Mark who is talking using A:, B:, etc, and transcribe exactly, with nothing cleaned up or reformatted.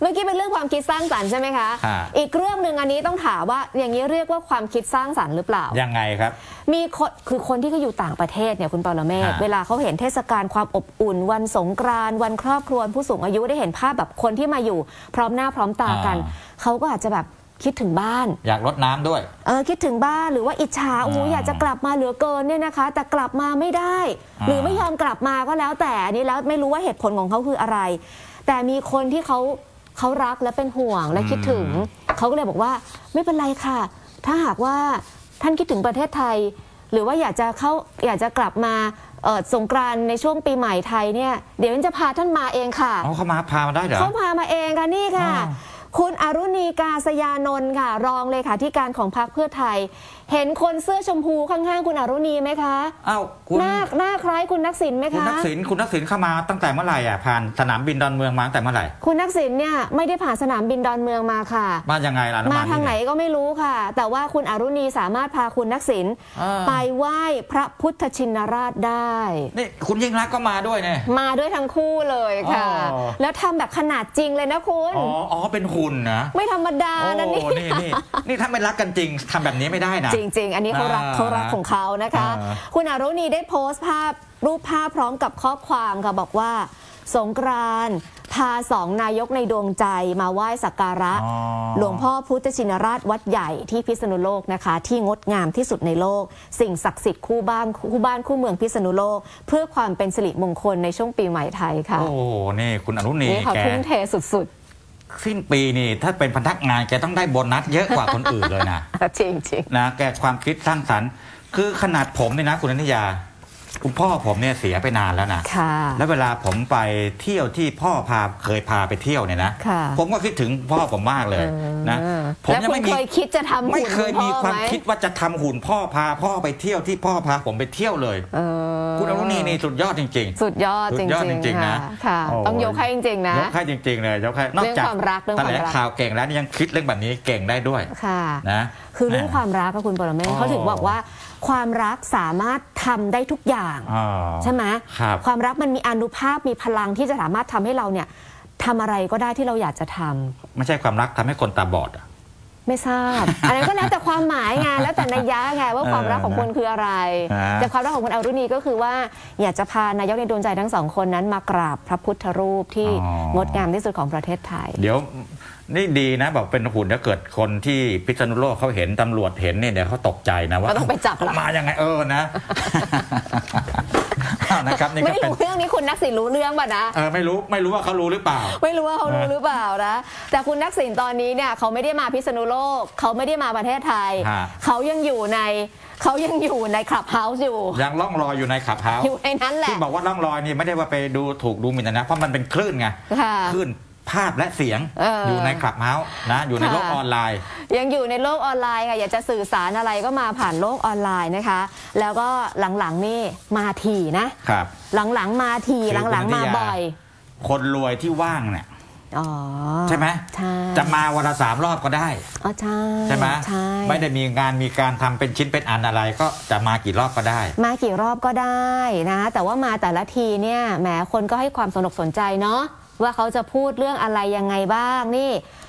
A: มื่อกี้เป็นเรื่องความคิดสร้างสรรค์ใช่ไหมคะอีกเรื่องหนึ่งอันนี้ต้องถามว่าอย่างนี้เรียกว่าความคิดสร้างสรรค์หรือเปล่า
B: ยังไงครับ
A: มีคนคือคนที่เขาอยู่ต่างประเทศเนี่ยคุณปรเมศเวลาเขาเห็นเทศกาลความอบอุ่นวันสงกรานต์วันครอบครัวผู้สูงอายุได้เห็นภาพแบบคนที่มาอยู่พร้อมหน้าพร้อมตากันเขาก็อาจจะแบบคิดถึงบ้าน
B: อยากรดน้ำด้วย
A: เออคิดถึงบ้านหรือว่าอิจฉาโอ้อยากจะกลับมาเหลือเกินเนี่ยนะคะแต่กลับมาไม่ได้หรือไม่ยอมกลับมาก็แล้วแต่อันนี้แล้วไม่รู้ว่าเหตุผลของเขาคืออะไรแต่มีคนที่เขาเขารักและเป็นห่วงและคิดถึงเขาก็เลยบอกว่าไม่เป็นไรค่ะถ้าหากว่าท่านคิดถึงประเทศไทยหรือว่าอยากจะเข้าอยากจะกลับมาเออสงกรานต์ในช่วงปีใหม่ไทยเนี่ยเดี๋ยวจะพาท่านมาเองค่ะ
B: อ๋อเขามาพามาได้เหรอ
A: เขาพามาเองค่ะนี่ค่ะคุณอรุณีกาศยานนท์ค่ะรองเลขาธิการของพรรคเพื่อไทยเห็นคนเสื้อชมพูข้างๆคุณอรุณีไหมคะ
B: อ้าว
A: หน้าหน้าคล้ายคุณทักษิณไหมคะ
B: คุณทักษิณคุณทักษิณเข้ามาตั้งแต่เมื่อไหร่อ่ะผ่านสนามบินดอนเมืองมาตั้งแต่เมื่อไหร่
A: คุณทักษิณเนี่ยไม่ได้ผ่านสนามบินดอนเมืองมาค่ะ
B: มายังไงล่ะ
A: มาทางไหนก็ไม่รู้ค่ะแต่ว่าคุณอรุณีสามารถพาคุณทักษิณไปไหว้พระพุทธชินราชได้
B: นี่คุณยิ่งรักก็มาด้วยเนี่ย
A: มาด้วยทั้งคู่เลยค่ะแล้วทำแบบขนาดจริงเลยนะคุณ
B: อ๋ออ๋อเป็นหุ่นนะ
A: ไม่ธรรมดานะนี่
B: นี่นี่นี่ถ้าไม่รักกันจริงทำแบบนี้ไม่ได้นะ
A: จริงๆอันนี้เขารักเขารักของเขานะคะคุณอรุณีได้โพสต์ภาพรูปภาพพร้อมกับข้อความค่ะบอกว่าสงกรานต์พาสองนายกในดวงใจมาไหว้สักการะหลวงพ่อพุทธชินราชวัดใหญ่ที่พิษณุโลกนะคะที่งดงามที่สุดในโลกสิ่งศักดิ์สิทธิ์คู่บ้านคู่บ้านคู่เมืองพิษณุโลกเพื่อความเป็นสิริมงคลในช่วงปีใหม่ไทยค่ะ
B: โอ้นี่คุณอรุณี
A: แกทุ่มเทสุด
B: ๆสิ้นปีนี่ถ้าเป็นพนักงานแกต้องได้โบนัสเยอะกว่าคนอื่นเลยนะ
A: จริงๆ
B: นะแกความคิดสร้างสรรค์คือขนาดผมเนี่ยนะคุณอนิยาคุณพ่อผมเนี่ยเสียไปนานแล้วนะแล้วเวลาผมไปเที่ยวที่พ่อพาเคยพาไปเที่ยวเนี่ยนะผมก็คิดถึงพ่อผมมากเลยนะ
A: ผมยังไม่เคยคิดจะทำ
B: ไม่เคยมีความคิดว่าจะทำหุ่นพ่อพาพ่อไปเที่ยวที่พ่อพาผมไปเที่ยวเลยคุณอรุณีนี่สุดยอดจริง
A: ๆสุดยอดจริงๆนะต้องยกให้จริงๆนะ
B: ยกให้จริงๆเลยยกให้นอกจากแถลงข่าวเก่งแล้วยังคิดเรื่องแบบนี้เก่งได้ด้วยนะ
A: คือเรื่องความรักกับคุณปรเมศเขาถึงบอกว่าความรักสามารถทำได้ทุกอย่างใช่ไหมความรักมันมีอานุภาพมีพลังที่จะสามารถทำให้เราเนี่ยทำอะไรก็ได้ที่เราอยากจะทำ
B: ไม่ใช่ความรักทำให้คนตาบอดอะ
A: ไม่ทราบอันนั้นก็แล้วแต่ความหมายไงแล้วแต่นัยยะไงว่าความรักของคนคืออะไรแต่ความรักของคุณอรุณีก็คือว่าอยากจะพานายกในดวงใจทั้งสองคนนั้นมากราบพระพุทธรูปที่งดงามที่สุดของประเทศไทย
B: เดี๋ยวนี่ดีนะบอกเป็นหุ่นถ้าเกิดคนที่พิษณุโลกเขาเห็นตำรวจเห็นเนี่ยเดี๋ยวเขาตกใจนะว่า
A: ต้องไปจับ
B: มายังไงเออนะนะครับนี่ก็
A: เป็นไม่รู้เรื่องนี้คุณทักษิณรู้เรื่องป่ะนะ
B: เออไม่รู้ไม่รู้ว่าเขารู้หรือเปล่า
A: ไม่รู้ว่าเขารู้หรือเปล่านะแต่คุณทักษิณตอนนี้เนี่ยเขาไม่ได้มาพิษณุโลกเขาไม่ได้มาประเทศไทยเขายังอยู่ในเขายังอยู่ในคลับเฮาส์อยู่
B: ยังล่องลอยอยู่ในคลับเฮาส์
A: อยู่ในนั้นแหละ
B: ที่บอกว่าล่องลอยนี่ไม่ได้ว่าไปดูถูกดูหมิ่นนะเพราะมันเป็นคลื่นไงคลื่นภาพและเสียง อ, อยู่ในคลับเฮาส์นะอยู่ในโลกออนไลน์
A: ยังอยู่ในโลกออนไลน์ค่ะอยากจะสื่อสารอะไรก็มาผ่านโลกออนไลน์นะคะแล้วก็หลังๆนี่มาถี่นะครับหลังๆมาถี่หลังๆมาบ่อย
B: คนรวยที่ว่างเนี่ยใช่ไหมจะมาวันละสามรอบก็ได้
A: อ๋อใช่
B: ใช่ไหมไม่ได้มีงานมีการทำเป็นชิ้นเป็นอันอะไรก็จะมากี่รอบก็ได้
A: มากี่รอบก็ได้นะแต่ว่ามาแต่ละทีเนี่ยแหมคนก็ให้ความสนอกสนใจเนาะว่าเขาจะพูดเรื่องอะไรยังไงบ้างนี่